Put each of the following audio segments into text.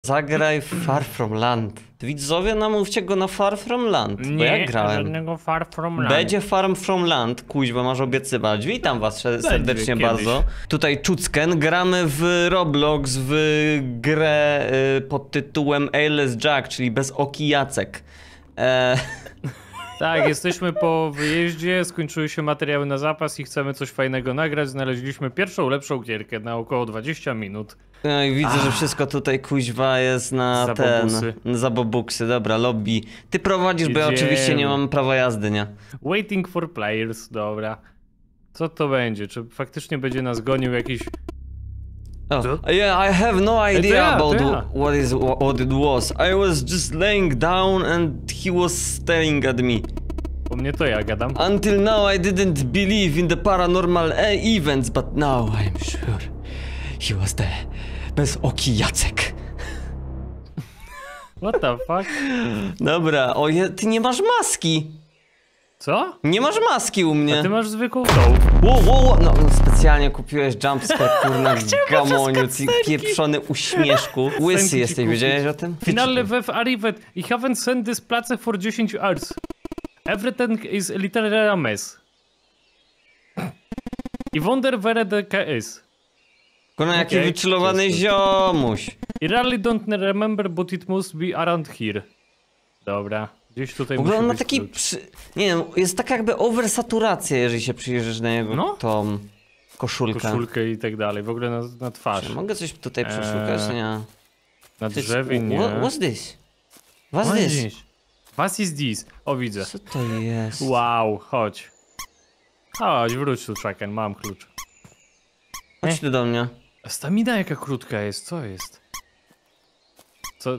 Zagraj Far From Land. Widzowie, namówcie go na Far From Land, bo ja grałem. Żadnego Far From Land. Będzie Far From Land, kuźwa, masz obiecywać. Witam was serdecznie bardzo. Tutaj Czucken, gramy w Roblox w grę pod tytułem Airless Jack, czyli bez oki Jacek. Tak, jesteśmy po wyjeździe, skończyły się materiały na zapas i chcemy coś fajnego nagrać. Znaleźliśmy pierwszą, lepszą gierkę na około 20 minut. No i widzę, że wszystko tutaj kuźwa jest na Zabobusy. Zabobuksy. Dobra, lobby. Ty prowadzisz, bo ja oczywiście nie mam prawa jazdy, nie? Waiting for players, dobra. Co to będzie? Czy faktycznie będzie nas gonił jakiś... Oh, yeah, I have no idea about ja. what it was. I was just laying down and he was staring at me. U mnie to ja gadam. Until now I didn't believe in the paranormal events, but now I'm sure he was there. Bez oki Jacek. What the fuck? Dobra, ty nie masz maski. Co? Nie masz maski u mnie. A ty masz zwykłą tą. Wow. No specjalnie kupiłeś jumpscare, kurna, gamoniu, ty pieprzony uśmieszku. Łysy jesteś, wiedziałeś o tym? Finale we've arrived. I haven't sent this place for 10 hours. Everything is literally a mess. I wonder where the car is. Kurna, jaki wychillowany ziomuś. I really don't remember, but it must be around here. Dobra. Gdzieś tutaj W ogóle on ma być taki, klucz. nie wiem, jest taka jakby oversaturacja, jeżeli się przyjrzysz na jego tą koszulkę. Koszulkę i tak dalej, w ogóle na twarz. Czy mogę coś tutaj przeszukać? Nie. Na drzewie nie. What's this? What's this? What is this? O, widzę. Co to jest? Wow, chodź. Chodź, wróć tu, Chucken, mam klucz. Chodź tu do mnie. Stamina jaka krótka jest, co jest? Co?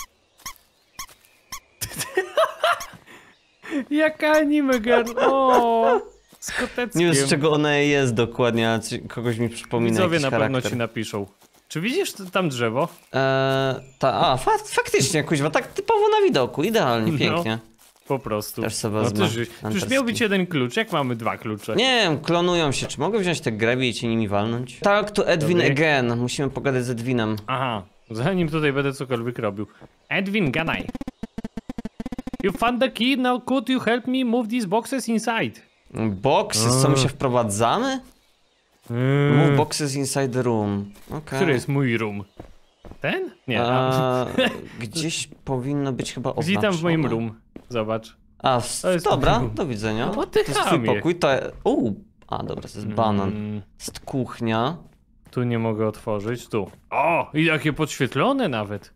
Jaka anime girl, o, z koteckiem. Nie wiem, z czego ona jest dokładnie, ale kogoś mi przypomina. Widzowie jakiś na pewno charakter. ci napiszą. Czy widzisz tam drzewo? Faktycznie, kuźwa, tak typowo na widoku, idealnie, pięknie. Po prostu. Też sobie No wezmę. przecież miał być jeden klucz, jak mamy dwa klucze? Nie wiem, klonują się, czy mogę wziąć te grabie i cię nimi walnąć? Tak, to Edwin Dobry. again, musimy pogadać z Edwinem. Aha, zanim tutaj będę cokolwiek robił. Edwin, gadaj. You found the key, now could you help me move these boxes inside? Boxes, co my się wprowadzamy? Move boxes inside the room. Okay. Który jest mój room? Ten? Nie. Gdzieś powinno być chyba oznaczone. Witam w moim room. Zobacz. Jest dobra, room. Do widzenia. No, to jest twój pokój, to... dobra, to jest banan. To jest kuchnia. Tu nie mogę otworzyć, tu. O, i jakie podświetlone nawet.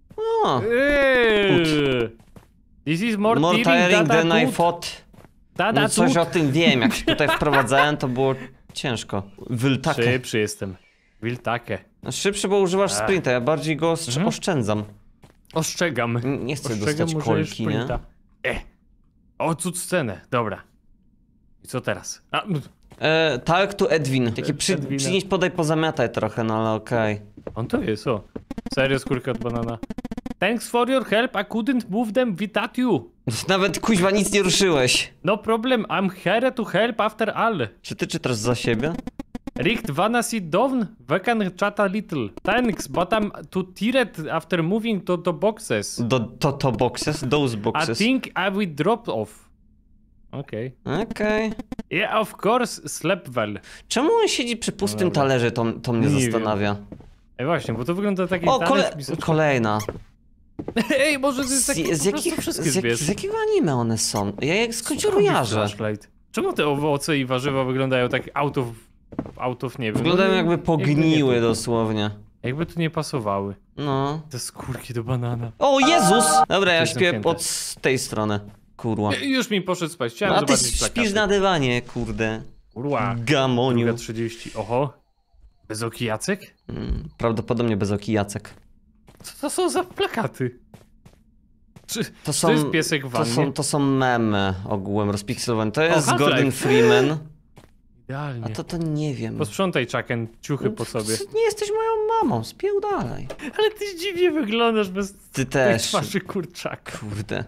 This is more tiring than I thought. No coś o tym wiem, jak się tutaj wprowadzałem, to było ciężko. Wiltakę. Szybszy jestem. Wiltakę. No szybszy, bo używasz sprinta, ja bardziej go oszczędzam. Ostrzegam. Nie chcę dostać kolki, nie? O, cud scenę, dobra. I co teraz? Tak, tu Edwin. Taki przynieść, podaj, pozamiataj trochę, no ale okej. On to jest, o. Serio, skórka od banana. Thanks for your help, I couldn't move them without you. Nawet kuźwa nic nie ruszyłeś. No problem, I'm here to help after all. Czy ty czytasz za siebie? Richt wanna sit down? We can chat a little. Thanks, but I'm too tired after moving to the boxes. To boxes? Those boxes. I think I will drop off. Okej. Yeah, of course, slept well. Czemu on siedzi przy pustym talerze, to mnie zastanawia. Ej, właśnie, bo to wygląda tak jak kolejna. Ej, może to jest taki z jakiego anime one są? Ja je skądś kojarzę. Czemu te owoce i warzywa wyglądają tak nie wiem. Wyglądają jakby pogniły dosłownie. Jakby tu nie pasowały. No. Te skórki do banana. O Jezus! Dobra, ja śpię od tej strony. Kurwa. Już mi poszedł spać, chciałem zobaczyć plakaty. śpisz na dywanie, kurde. Kurwa. Gamoniu. 30. Oho. Bez oki Jacek? Prawdopodobnie bez oki Jacek. Co to są za plakaty? To jest piesek w wannie? To są memy ogółem rozpikselowane. To jest Gordon Freeman. Idealnie. A to nie wiem. Posprzątaj, Chucken, ciuchy po sobie. Nie jesteś moją mamą, spieł dalej. Ale ty dziwnie wyglądasz bez ty też. twarzy kurczaka. Kurde.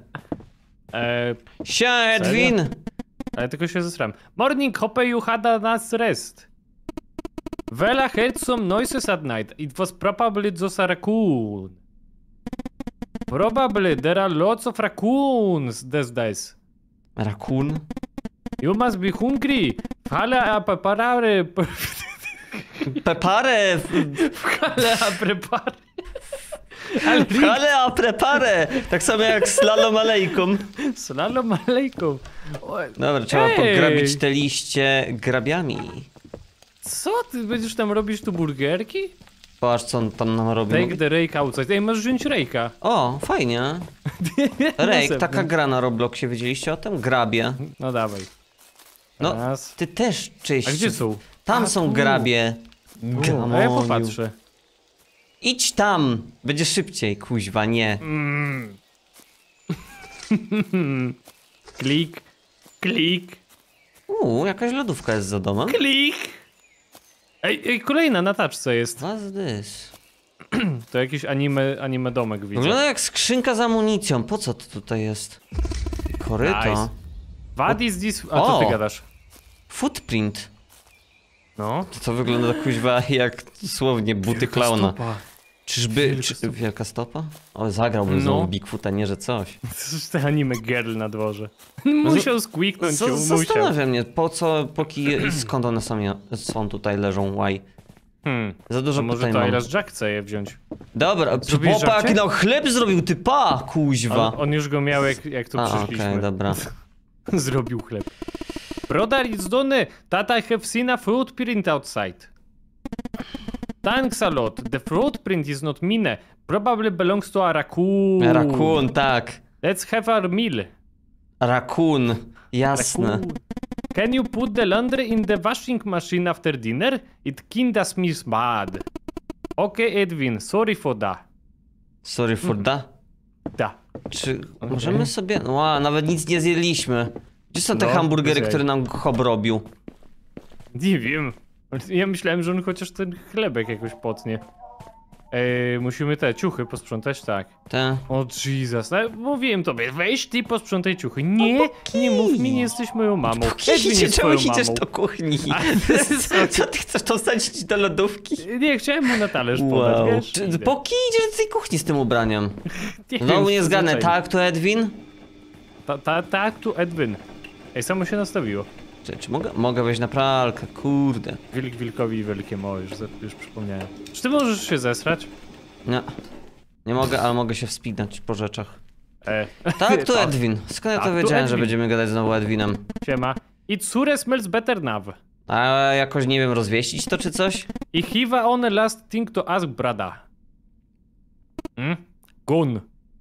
Sia, Edwin! Serio? Ale tylko się zesrałem. Morning, hope you had a nice rest. Well, I heard some noises at night. It was probably just a raccoon. Probably there are lots of raccoons these days. Rakun? You must be hungry. Fale a preparare. Pepare! Fale a prepare. Ale a prepare! Tak samo jak slalom alejką. Slalom alejkum. Dobra, trzeba pograbić te liście grabiami. Co? Ty będziesz tam robić tu burgerki? Patrz, co on tam nam robi. Take the rake outside. Ej, masz wziąć rake'a. O, fajnie. Rake, taka gra na Robloxie, wiedzieliście o tym? Grabie. No dawaj. No, Raz. ty też czyść. A gdzie są? Tam A, są tu. grabie. A ja popatrzę. Idź tam! Będzie szybciej, kuźwa, nie. Klik. Klik. Jakaś lodówka jest za domem. Klik. Ej, kolejna na taczce jest. What's this? To jakiś anime domek widzę. Wygląda jak skrzynka z amunicją. Po co to tutaj jest? Koryto. Nice. What is this? A co ty gadasz? Footprint. No. To wygląda kuźwa jak dosłownie buty klauna. Stopa. Czyżby... Wielka stopa? O, zagrałbym znowu Bigfoota, nie że coś. To jest ten anime girl na dworze. Musiał squeaknąć, musiał. Zastanawia mnie, po co, i skąd one są tutaj, leżą, why? Za dużo może pytań to mam. Ayla's Jack chce je wziąć. Dobra, Zrobiłeś popak, żarcie? no chleb zrobił, ty pa, kuźwa. On już go miał jak tu przyszliśmy. Okej, dobra. Zrobił chleb. Brother, it's done. That I have seen a footprint outside. Thanks a lot. The footprint is not mine. Probably belongs to a raccoon. Rakun, tak. Let's have our meal. Rakun, jasne. Raccoon. Can you put the laundry in the washing machine after dinner? It kinda smells bad. Okay, Edwin, sorry for that. Sorry for that. Da. Czy możemy sobie... nawet nic nie zjedliśmy. Gdzie są te No, hamburgery, dzisiaj. które nam Hob robił? Nie wiem. Ja myślałem, że on chociaż ten chlebek jakoś potnie. Musimy te ciuchy posprzątać, tak. Te... O Jesus, no, mówiłem tobie, weź ty posprzątaj ciuchy. Nie, nie mów mi, nie jesteś moją mamą. Edwin jest Czemu twoją idziesz mamą. do kuchni? Co ty chcesz to wsadzić do lodówki? Nie, chciałem mu na talerz podać, wiesz? Idę. Po kij idziesz do tej kuchni z tym ubraniem? Nie Znowu wiem, nie zgadnę, przyzwyczajenie. tak to Edwin? Tak, tu Edwin. Ej, samo się nastawiło. Czy mogę wejść na pralkę? Kurde. Wilk wilkowi wielkie moje, już przypomniałem. Czy ty możesz się zesrać? Nie. Nie mogę, ale mogę się wspinać po rzeczach. Tak, to Edwin. Skąd ja Tak, to to wiedziałem, że Edwin. będziemy gadać znowu Edwinem? Siema. It sure smells better now. A jakoś, nie wiem, rozwieścić to czy coś? I have on a last thing to ask brada. Gun.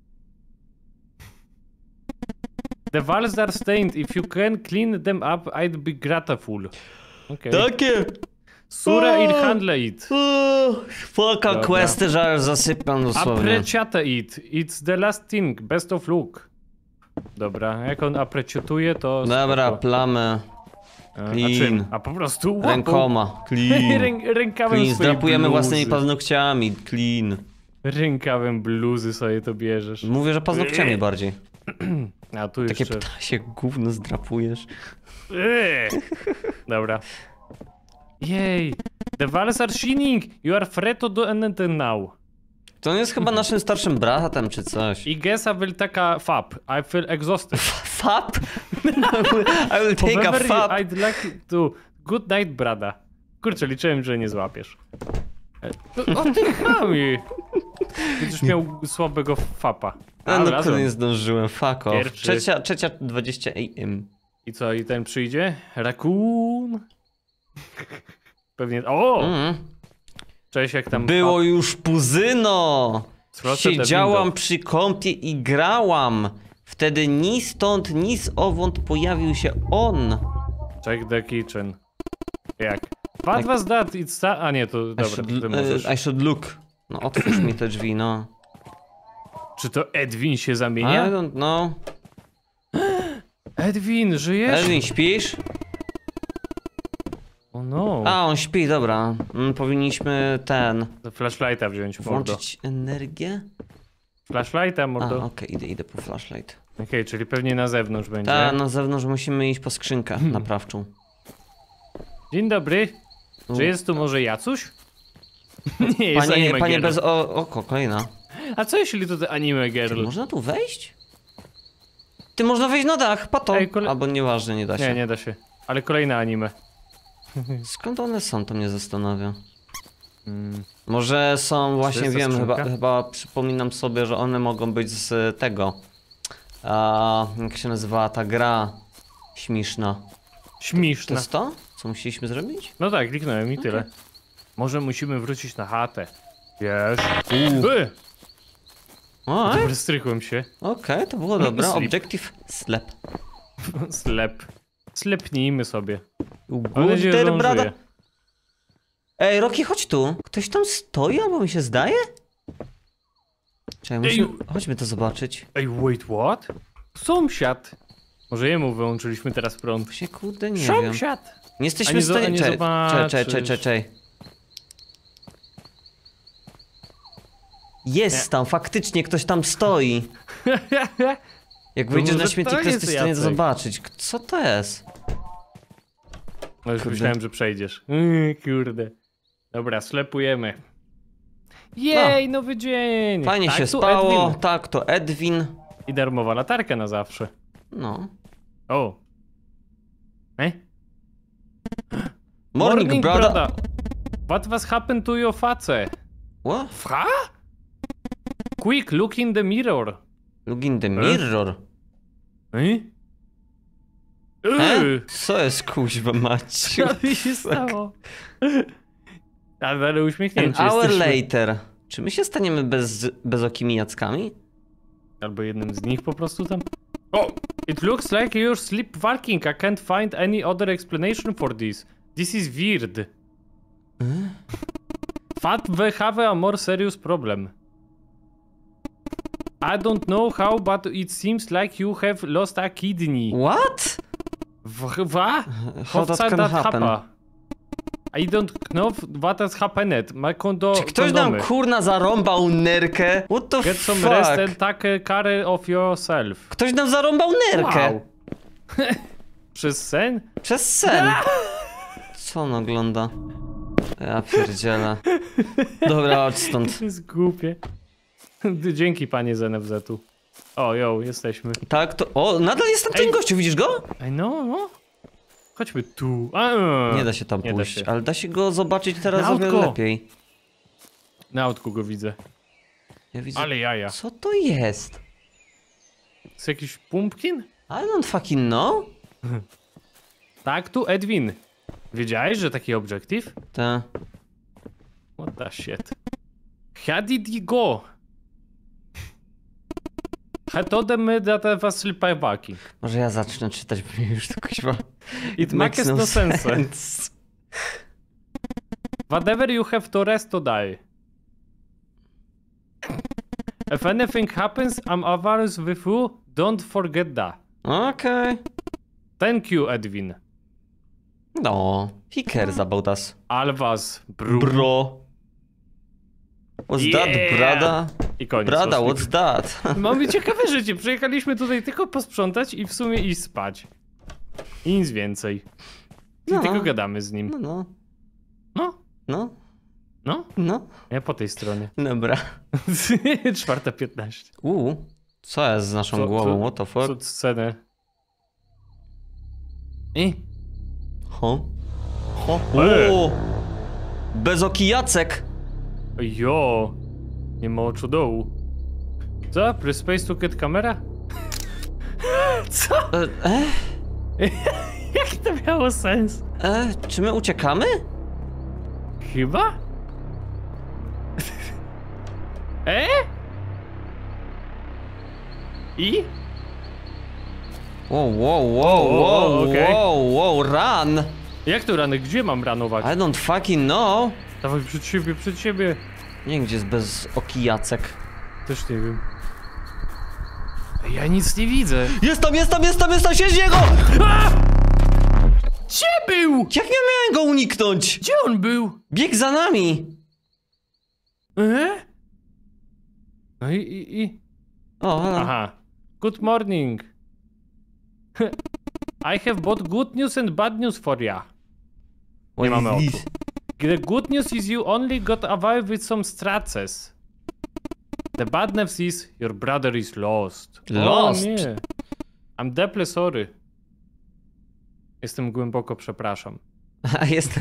The walls are stained. If you can clean them up, I'd be grateful. Okay. Takie! Sura il handle it. Polka Dobra. questy, że aż zasypiam dosłownie. Apreciate it. It's the last thing. Best of luck. Dobra, jak on apreciatuje, to... Dobra, spoko. plamy. A clean. czym? A po prostu łapą. Rękoma. Clean. Rękawem Clean. swojej Zdrapujemy bluzy. własnymi paznokciami. Clean. Rękawem bluzy sobie to bierzesz. Mówię, że paznokciami bardziej. A tu Takie jeszcze... ptasie gówno zdrapujesz. Dobra. Jej. The walls are shining. You are free to do anything now. To on jest chyba naszym starszym bratem czy coś. I guess I will take a fap. I feel exhausted. Fap? I will take a However, fap. I'd like to... Good night, brada. Kurczę, liczyłem, że nie złapiesz. O ty chami! Będziesz miał słabego fapa. No razem. kurde, nie zdążyłem, fuck off. Pierwszy. Trzecia 20 AM. I co, i ten przyjdzie? Raccoon? Pewnie... O! Cześć, jak tam... Było już puzyno! Proszę te Siedziałam window. przy kąpie i grałam. Wtedy ni stąd, ni zowąd pojawił się on. Check the kitchen. Jak? What was that? It's... A nie, to dobra, ty możesz. I should look. No otwórz mi te drzwi, no. Czy to Edwin się I zamienia? don't know. Edwin, żyjesz? Edwin, śpisz? O no. A, on śpi, dobra. Powinniśmy Flashlighta wziąć, mordo. włączyć energię? Flashlighta, A, mordo. okej, idę po flashlight. Okej, czyli pewnie na zewnątrz będzie. Tak, na zewnątrz musimy iść po skrzynkę naprawczą. Dzień dobry. Czy jest tu może Jacuś? Nie, jest Panie anime bez girl. oko, kolejna. A co jeśli to te anime girl? Można tu wejść? Ty, można wejść na dach, pato. Ej, Albo nieważne, nie da się. Nie da się. Ale kolejne anime. Skąd one są, to mnie zastanawia. Może są, właśnie jest ta wiem, skrzynka? chyba przypominam sobie, że one mogą być z tego. Jak się nazywała ta gra śmieszna? To Śmieszne. jest to? Co musieliśmy zrobić? No tak, kliknąłem i tyle. Może musimy wrócić na chatę. Wiesz? O, Dobra, strykłem się. okej, to było dobre. Sleep. Objective slap. Slepnijmy sobie. Mam nadzieję, że Good on brada. żyje. Ej, Rocky, chodź tu. Ktoś tam stoi, albo mi się zdaje? Czekaj, musimy... chodźmy to zobaczyć. Ej, wait, what? Sąsiad. Może jemu wyłączyliśmy teraz prąd. Właśnie, kurde, nie wiem. Sąsiad! Nie jesteśmy A nie w stanie... nie zobaczysz. Czekaj. Jest tam, faktycznie ktoś tam stoi. Jak wyjdziesz może na śmietnik, to to jest jesteś w stanie to Jacek. zobaczyć. Co to jest? No już Kurde. myślałem, że przejdziesz. Kurde. Dobra, slepujemy. Jej, nowy dzień! Fajnie Tak, się tu spało. Edwin. Tak, to Edwin. I darmowa latarka na zawsze. No. O. Morning, brother. What was happened to your face? What? Fra? Quick, look in the mirror. Look in the mirror. Co jest kuźwa Maciu? Co mi się stało? Ale An uśmiechnięci hour jesteśmy. later. Czy my się staniemy bezokimi jackami? Albo jednym z nich po prostu tam. Oh, it looks like you're sleepwalking. I can't find any other explanation for this. This is weird. But we have a more serious problem. I don't know how, but it seems like you have lost a kidney. What? What? How that can happen? I don't know what has happened. My Czy ktoś nam kurna zarąbał nerkę? What the Get some rest and fuck? take care of yourself. Ktoś nam zarąbał nerkę. Wow. Przez sen? Przez sen. Co on ogląda? Ja pierdzielę. Dobra, chodź stąd. To jest głupie. Dzięki panie z NFZ-u. O, jo, jesteśmy. Tak, to... O, nadal jest tam ten Ej. gościu, widzisz go? Ej, no. Chodźmy tu. Nie da się tam Nie da pójść, się. ale da się go zobaczyć teraz Na o wiele autko. lepiej. Na autku go widzę. Ja widzę... Ale jaja. Co to jest? Jest jakiś pumpkin? I don't fucking know. Tak, tu Edwin. Wiedziałeś, że taki obiektyw? Te... What the shit. How did you go? How told them that I was sleepwalking? Może ja zacznę czytać, bo mi już to kuźwa... It makes no sense. Whatever you have to rest to die. If anything happens, I'm always with you. Don't forget that. Okej. Thank you, Edwin. No, he cares about us. Alwas, bro. Bro. What's that, Yeah. brada? I koniec. Brada, poszli. what's that? Mamy ciekawe życie. Przyjechaliśmy tutaj tylko posprzątać i w sumie iść spać. I nic więcej. I No. tylko gadamy z nim. No. No, no. No. Ja po tej stronie. Dobra. 4:15. Co jest z naszą Co- głową? co- What the fuck? Cud scenę. I? Ho? Ho? E. O! Bezoki Jacek! Jo. Nie ma oczu dołu. Co? Press space to get camera? Co? Jaki to miało sens? Czy my uciekamy? Chyba? I? Wow, okej. run! Jak to rany? Gdzie mam ranować? I don't fucking know. Dawaj przed siebie. Nie wiem, gdzie jest bezoki Jacek. Też nie wiem. Ja nic nie widzę. Jest tam, siedź z niego! Gdzie był? Jak ja miałem go uniknąć? Gdzie on był? Bieg za nami! No i... O, halo. Aha. Good morning. I have both good news and bad news for ya. What mamy is oczu. this? The good news is you only got away with some scratches. The bad news is your brother is lost. Lost? O, nie. I'm deeply sorry. Jestem głęboko przepraszam. A jest...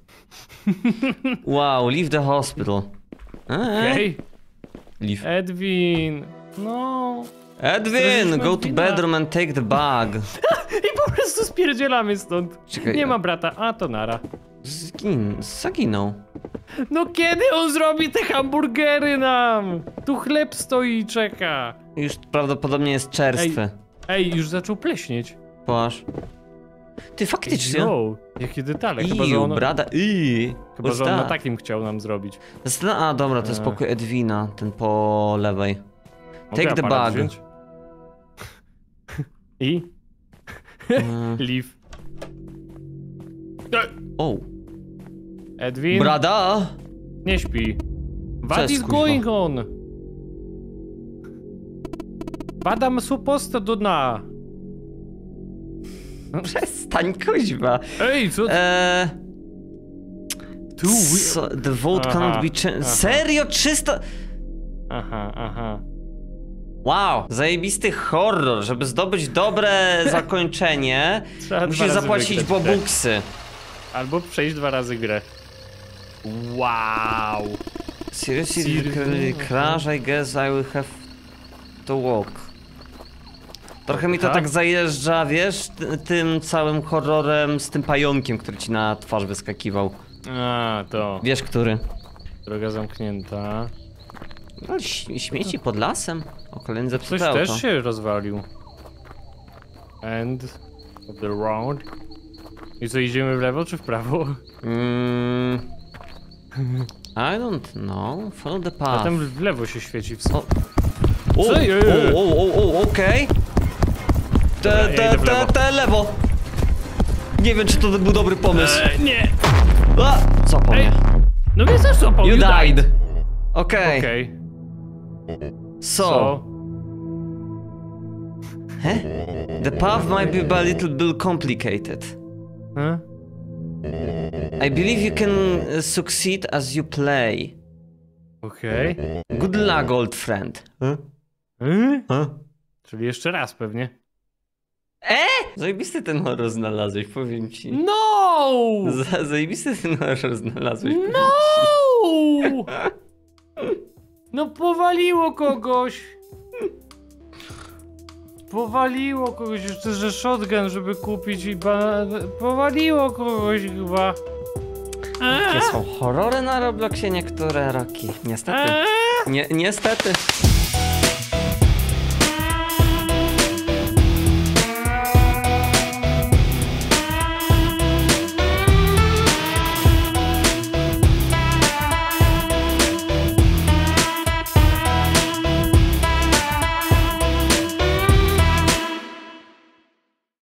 Wow, leave the hospital. Okej. Leave. Edwin. No. Edwin, go to bedroom and take the bag. I po prostu spierdzielamy stąd. Czekaj, Nie ma brata, a to nara. Zaginął. No kiedy on zrobi te hamburgery nam? Tu chleb stoi i czeka. Już prawdopodobnie jest czerstwy. Ej, już zaczął pleśnieć. Płasz. Ty faktycznie. Yo, jakie detale. Chyba, że on, brada. chyba, że on na takim chciał nam zrobić. A, dobra, to jest pokój Edwina, ten po lewej. Mogę Take the aparat bag. wziąć? I? Leave. O. Edwin? Brada! Nie śpi. What jest, is kuźwa? going on? Padam supposed to na. Przestań, kuźwa. Ej, co? The vote cannot be changed. Serio? 300? Aha. Wow, zajebisty horror. Żeby zdobyć dobre zakończenie, Trzeba 2 musisz razy zapłacić wygrać grę. bobuksy. Albo przejść 2 razy grę. Wow. Seriously, crash, I guess I will have to walk. Trochę mi to tak zajeżdża, wiesz, tym całym horrorem z tym pająkiem, który ci na twarz wyskakiwał. A, to. Wiesz, który? Droga zamknięta. No, śmieci pod lasem. O, kolejny Coś zepsute auto. też się rozwalił. End of the round. I co, idziemy w lewo czy w prawo? I don't know. Follow the A path. tam w lewo się świeci w O, okej. Dobra, ja idę w lewo. Te lewo. Nie wiem, czy to był dobry pomysł. Nie! A, co po mnie? No więc też co, You died. Okej. Okej. So, the path might be a little bit complicated. I believe you can succeed as you play. Okej. Good luck, old friend. Czyli jeszcze raz pewnie. Zajebisty ten horror znalazłeś, powiem ci. No! Zajebisty ten horror znalazłeś. No! No powaliło kogoś. Powaliło kogoś, jeszcze że shotgun, żeby kupić i powaliło kogoś chyba. Jakie są horrory na Robloxie niektóre, Roki. Niestety. Niestety.